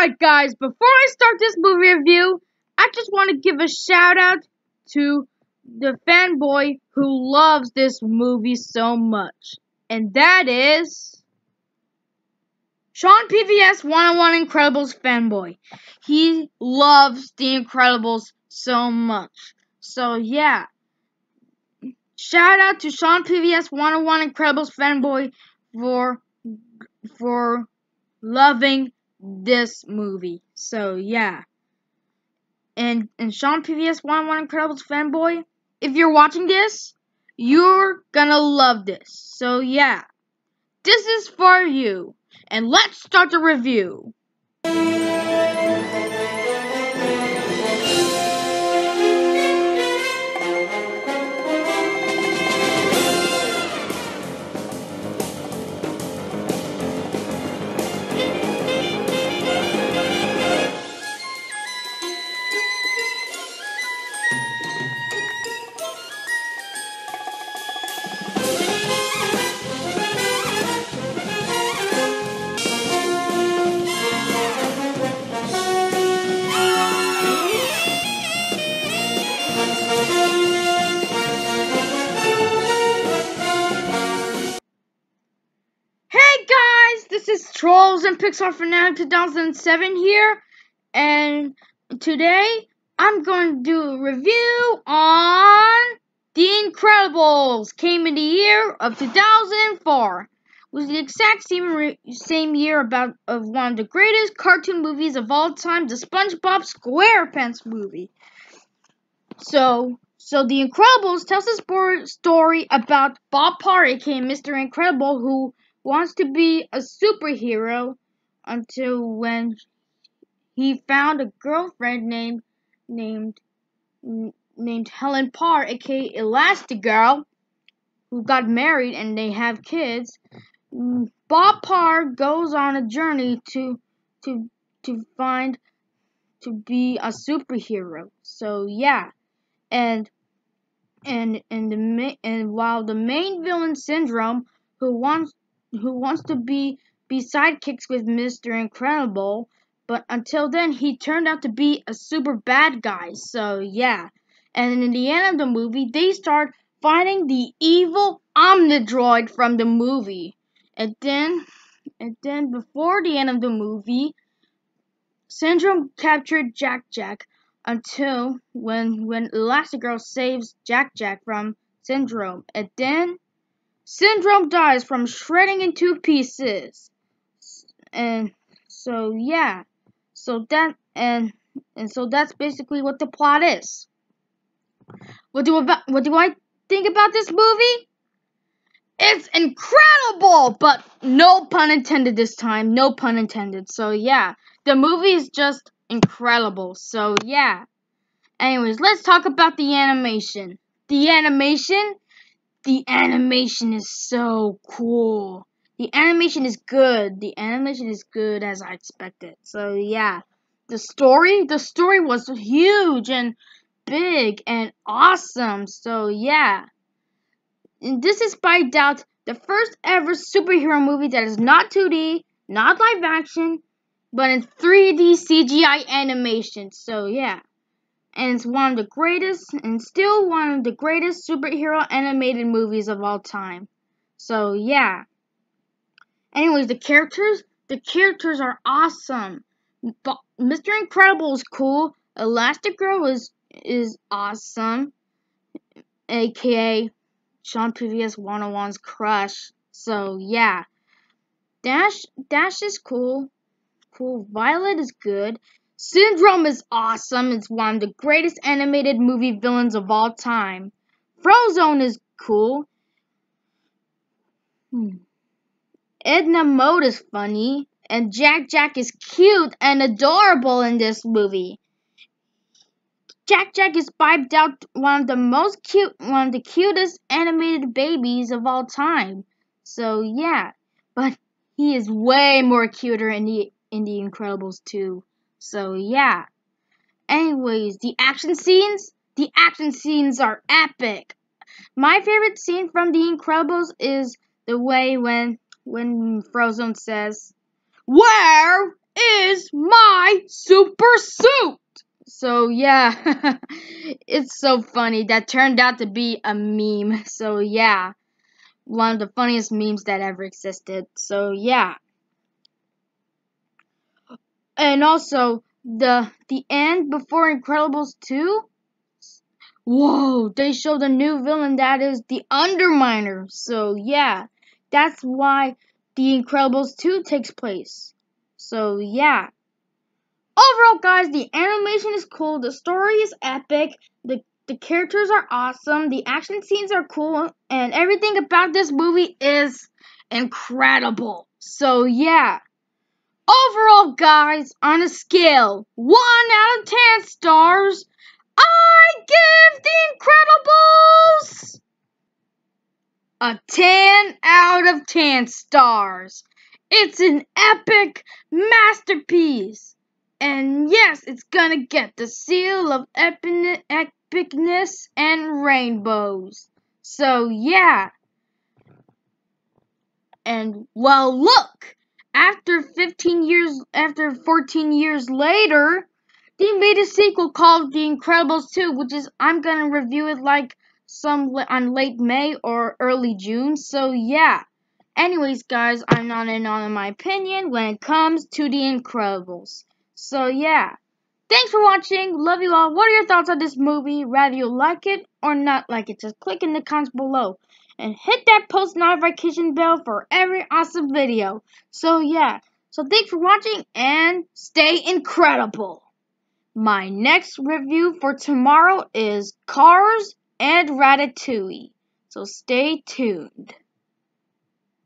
Alright guys, before I start this movie review, I just want to give a shout out to the fanboy who loves this movie so much. And that is Sean PVS 101 Incredibles fanboy. He loves The Incredibles so much. So yeah, shout out to Sean PVS 101 Incredibles fanboy for loving this movie. So yeah. And Sean PVS 101 Incredibles fanboy, if you're watching this, you're gonna love this. So yeah. This is for you. And let's start the review. Hey guys, this is Trolls and Pixar Fanatic 2007 here, and today I'm going to do a review on The Incredibles. Came in the year of 2004. Was the exact same year of one of the greatest cartoon movies of all time, the SpongeBob SquarePants movie. So The Incredibles tells a story about Bob Parr, aka Mr. Incredible, who wants to be a superhero until when he found a girlfriend named Helen Parr, aka Elastigirl, who got married and they have kids. Bob Parr goes on a journey to be a superhero. So yeah. And while the main villain Syndrome, who wants to be sidekicks with Mr. Incredible, but until then he turned out to be a super bad guy. So yeah, and in the end of the movie, they start fighting the evil Omnidroid from the movie, and then before the end of the movie, Syndrome captured Jack Jack until when Elastigirl saves Jack Jack from Syndrome, and then Syndrome dies from shredding in two pieces. And so yeah, so that's basically what the plot is. What do I think about this movie? It's incredible, but no pun intended this time. No pun intended. So yeah, the movie is just incredible. So yeah. Anyways, let's talk about the animation. The animation is so cool. The animation is good. The animation is good as I expected. So yeah. The story was huge and big and awesome. So yeah. And this is by doubt the first ever superhero movie that is not 2D, not live action, but in 3D CGI animation. So yeah. And it's one of the greatest, and still one of the greatest superhero animated movies of all time. So yeah. Anyways, the characters are awesome. But Mr. Incredible is cool. Elastigirl is awesome, aka Sean PVS 101's crush. So yeah. Dash is cool. Violet is good. Syndrome is awesome. It's one of the greatest animated movie villains of all time. Frozone is cool. Edna Mode is funny. And Jack Jack is cute and adorable in this movie. Jack Jack is by doubt one of the cutest animated babies of all time. So yeah. But he is way more cuter in the Incredibles 2. So yeah. Anyways, the action scenes are epic. My favorite scene from The Incredibles is the way when Frozone says, "Where is my super suit. So yeah, it's so funny. That turned out to be a meme. So yeah, one of the funniest memes that ever existed. So yeah. And also the end before Incredibles 2. Whoa, they showed a new villain that is the Underminer. So yeah, that's why the Incredibles 2 takes place. So yeah. Overall, guys, the animation is cool, the story is epic, the characters are awesome, the action scenes are cool, and everything about this movie is incredible. So yeah. Overall, guys, on a scale 1 out of 10 stars, I give The Incredibles a 10 out of 10 stars. It's an epic masterpiece. And yes, it's gonna get the seal of epicness and rainbows. So yeah. And well, look, after 14 years later, they made a sequel called The Incredibles 2, which is I'm gonna review it like on late May or early June. So yeah. Anyways, guys, I'm not in on my opinion when it comes to The Incredibles. So yeah. Thanks for watching. Love you all. What are your thoughts on this movie? Rather you like it or not like it? Just click in the comments below. And hit that post notification bell for every awesome video. So yeah. So thanks for watching and stay incredible. My next review for tomorrow is Cars and Ratatouille. So stay tuned.